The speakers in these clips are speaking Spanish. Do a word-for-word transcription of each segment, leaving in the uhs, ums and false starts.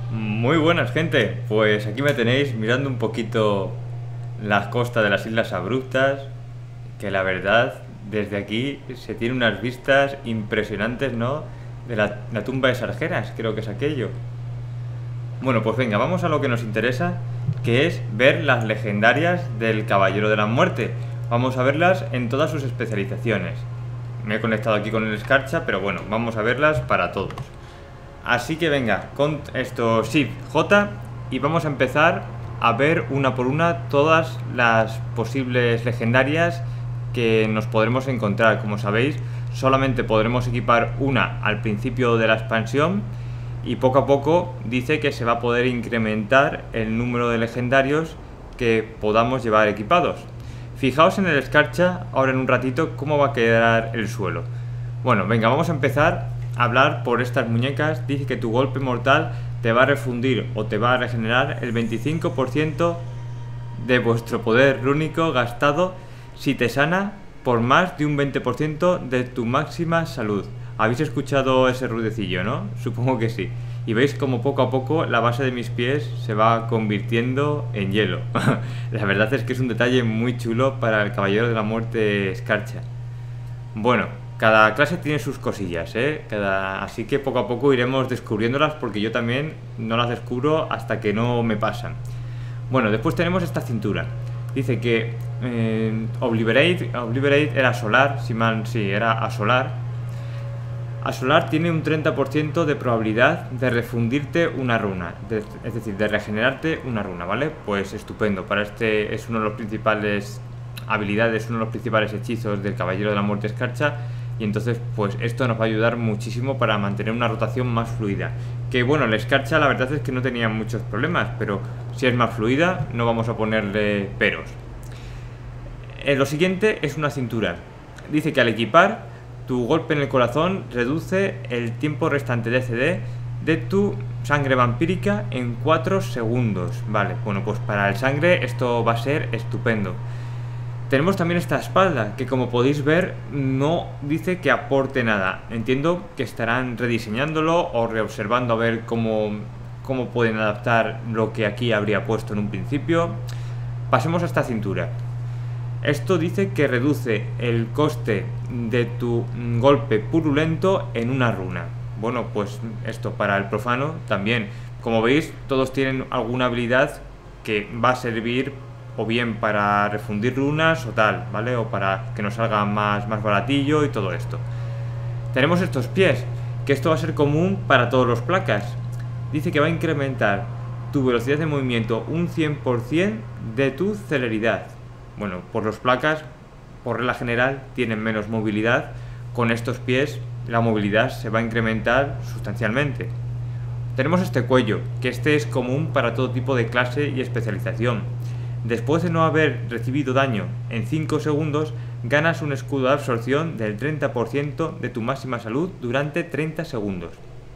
Muy buenas, gente. Pues aquí me tenéis mirando un poquito las costas de las Islas Abruptas, que la verdad, desde aquí se tiene unas vistas impresionantes, ¿no? De la, la tumba de Sargeras, creo que es aquello. Bueno, pues venga, vamos a lo que nos interesa, que es ver las legendarias del Caballero de la Muerte. Vamos a verlas en todas sus especializaciones. Me he conectado aquí con el Escarcha, pero bueno, vamos a verlas para todos. Así que venga, con esto Shift J y vamos a empezar a ver una por una todas las posibles legendarias que nos podremos encontrar. Como sabéis, solamente podremos equipar una al principio de la expansión y poco a poco dice que se va a poder incrementar el número de legendarios que podamos llevar equipados. Fijaos en el Escarcha ahora en un ratito cómo va a quedar el suelo. Bueno, venga, vamos a empezar a hablar por estas muñecas. Dice que tu golpe mortal te va a refundir o te va a regenerar el veinticinco por ciento de vuestro poder rúnico gastado si te sana por más de un veinte por ciento de tu máxima salud. ¿Habéis escuchado ese ruidecillo, no? Supongo que sí. Y veis como poco a poco la base de mis pies se va convirtiendo en hielo. La verdad es que es un detalle muy chulo para el Caballero de la Muerte Escarcha. Bueno, cada clase tiene sus cosillas, ¿eh? Cada... Así que poco a poco iremos descubriéndolas porque yo también no las descubro hasta que no me pasan. Bueno, después tenemos esta cintura. Dice que eh, Obliterate, Obliterate era solar, si mal, sí, era asolar. Asolar tiene un treinta por ciento de probabilidad de refundirte una runa, de, es decir, de regenerarte una runa, ¿vale? Pues estupendo, para este es uno de los principales habilidades, uno de los principales hechizos del Caballero de la Muerte Escarcha, y entonces pues esto nos va a ayudar muchísimo para mantener una rotación más fluida. Que bueno, la Escarcha la verdad es que no tenía muchos problemas, pero si es más fluida no vamos a ponerle peros. Eh, lo siguiente es una cintura. Dice que al equipar tu golpe en el corazón reduce el tiempo restante de C D de tu sangre vampírica en cuatro segundos. Vale, bueno, pues para el sangre esto va a ser estupendo. Tenemos también esta espalda, que como podéis ver no dice que aporte nada. Entiendo que estarán rediseñándolo o reobservando a ver cómo, cómo pueden adaptar lo que aquí habría puesto en un principio. Pasemos a esta cintura. Esto dice que reduce el coste de tu golpe purulento en una runa. Bueno, pues esto para el profano también. Como veis, todos tienen alguna habilidad que va a servir o bien para refundir runas o tal, ¿vale? O para que nos salga más, más baratillo y todo esto. Tenemos estos pies, que esto va a ser común para todos los placas. Dice que va a incrementar tu velocidad de movimiento un cien por ciento de tu celeridad. Bueno, por los placas, por regla general, tienen menos movilidad. Con estos pies, la movilidad se va a incrementar sustancialmente. Tenemos este cuello, que este es común para todo tipo de clase y especialización. Después de no haber recibido daño en cinco segundos, ganas un escudo de absorción del treinta por ciento de tu máxima salud durante treinta segundos.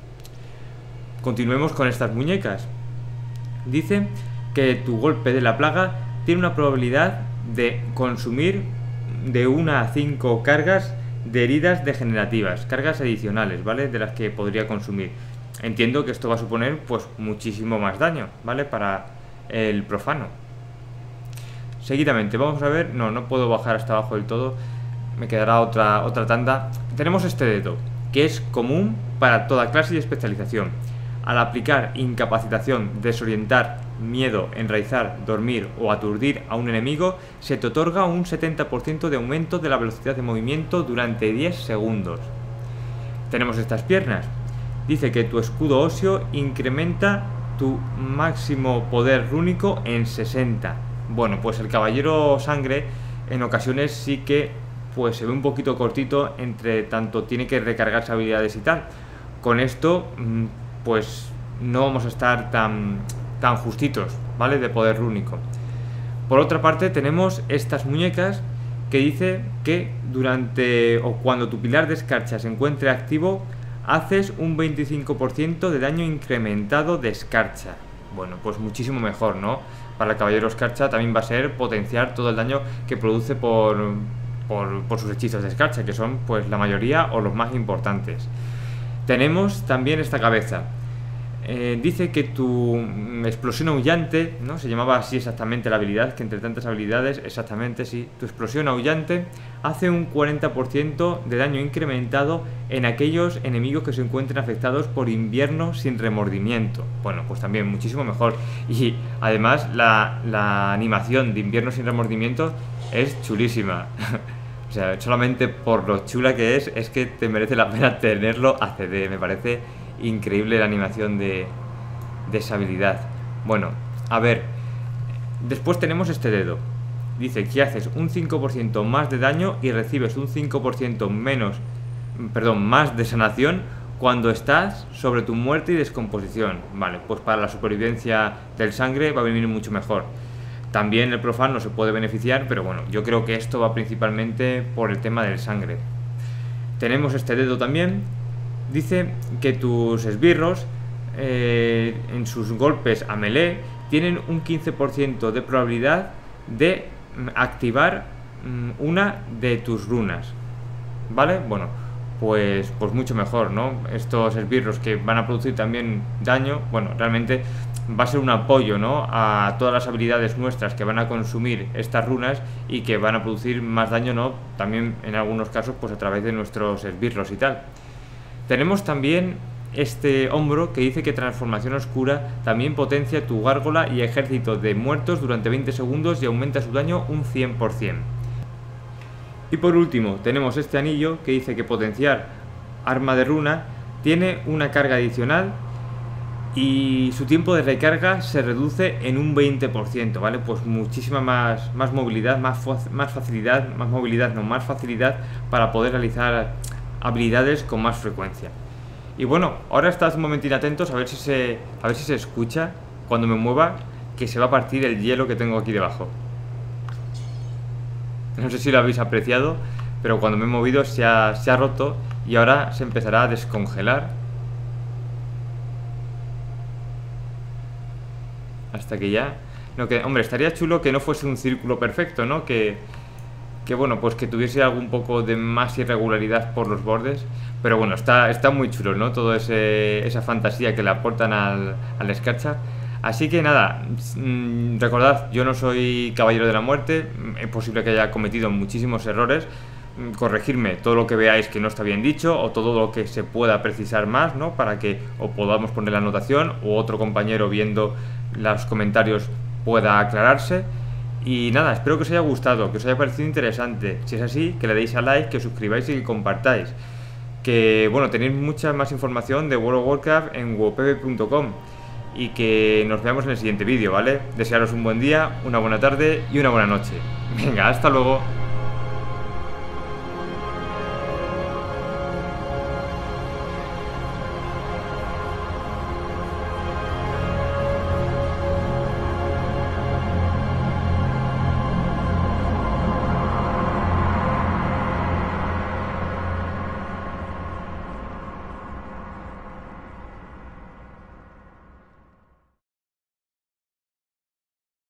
Continuemos con estas muñecas. Dice que tu golpe de la plaga tiene una probabilidad de consumir de una a cinco cargas de heridas degenerativas, cargas adicionales, ¿vale? De las que podría consumir. Entiendo que esto va a suponer pues muchísimo más daño, ¿vale? Para el profano. Seguidamente vamos a ver, no, no puedo bajar hasta abajo del todo, me quedará otra, otra tanda. Tenemos este dedo, que es común para toda clase y especialización. Al aplicar incapacitación, desorientar, miedo, enraizar, dormir o aturdir a un enemigo, se te otorga un setenta por ciento de aumento de la velocidad de movimiento durante diez segundos. Tenemos estas piernas. Dice que tu escudo óseo incrementa tu máximo poder rúnico en sesenta. Bueno, pues el Caballero Sangre en ocasiones sí que pues se ve un poquito cortito, entre tanto tiene que recargarse habilidades y tal. Con esto pues no vamos a estar tan, tan justitos, ¿vale? De poder rúnico. Por otra parte tenemos estas muñecas que dice que durante o cuando tu pilar de escarcha se encuentre activo, haces un veinticinco por ciento de daño incrementado de escarcha. Bueno, pues muchísimo mejor, ¿no? Para el Caballero Escarcha también va a ser potenciar todo el daño que produce por, por, por sus hechizos de escarcha, que son pues la mayoría o los más importantes. Tenemos también esta cabeza. Eh, dice que tu mm, explosión aullante, ¿no? Se llamaba así exactamente la habilidad, que entre tantas habilidades, exactamente sí, tu explosión aullante hace un cuarenta por ciento de daño incrementado en aquellos enemigos que se encuentren afectados por invierno sin remordimiento. Bueno, pues también muchísimo mejor. Y además la, la animación de invierno sin remordimiento es chulísima. O sea, solamente por lo chula que es, es que te merece la pena tenerlo a C D. Me parece increíble la animación de, de esa habilidad. Bueno, a ver, después tenemos este dedo. Dice que haces un cinco por ciento más de daño y recibes un cinco por ciento menos, perdón, más de sanación cuando estás sobre tu muerte y descomposición. Vale, pues para la supervivencia del sangre va a venir mucho mejor. También el profano se puede beneficiar, pero bueno, yo creo que esto va principalmente por el tema del sangre. Tenemos este dedo también. Dice que tus esbirros eh, en sus golpes a melee tienen un quince por ciento de probabilidad de activar mm, una de tus runas. ¿Vale? Bueno, pues, pues mucho mejor, ¿no? Estos esbirros que van a producir también daño, bueno, realmente va a ser un apoyo, ¿no?, a todas las habilidades nuestras que van a consumir estas runas y que van a producir más daño, ¿no?, también en algunos casos pues a través de nuestros esbirros y tal. Tenemos también este hombro que dice que transformación oscura también potencia tu gárgola y ejército de muertos durante veinte segundos y aumenta su daño un cien por ciento. Y por último tenemos este anillo que dice que potenciar arma de runa tiene una carga adicional y su tiempo de recarga se reduce en un veinte por ciento, ¿vale? Pues muchísima más, más movilidad, más, más facilidad, más movilidad, no, más facilidad para poder realizar habilidades con más frecuencia. Y bueno, ahora estad un momentín atentos a ver si se, a ver si se escucha cuando me mueva, que se va a partir el hielo que tengo aquí debajo. No sé si lo habéis apreciado, pero cuando me he movido se ha, se ha roto y ahora se empezará a descongelar. Hasta que ya... No, que, hombre, estaría chulo que no fuese un círculo perfecto, ¿no? Que, que bueno, pues que tuviese algún poco de más irregularidad por los bordes. Pero bueno, está, está muy chulo, ¿no? Todo ese, esa fantasía que le aportan al, al Scarcha. Así que nada, mmm, recordad, yo no soy caballero de la muerte. Es posible que haya cometido muchísimos errores. Corregirme todo lo que veáis que no está bien dicho o todo lo que se pueda precisar más, ¿no? Para que o podamos poner la anotación o otro compañero viendo los comentarios pueda aclararse. Y nada, espero que os haya gustado, que os haya parecido interesante. Si es así, que le deis a like, que os suscribáis y que compartáis. Que bueno, tenéis mucha más información de World of Warcraft en wopv punto com. Y que nos veamos en el siguiente vídeo, ¿vale? Desearos un buen día, una buena tarde y una buena noche. Venga, hasta luego.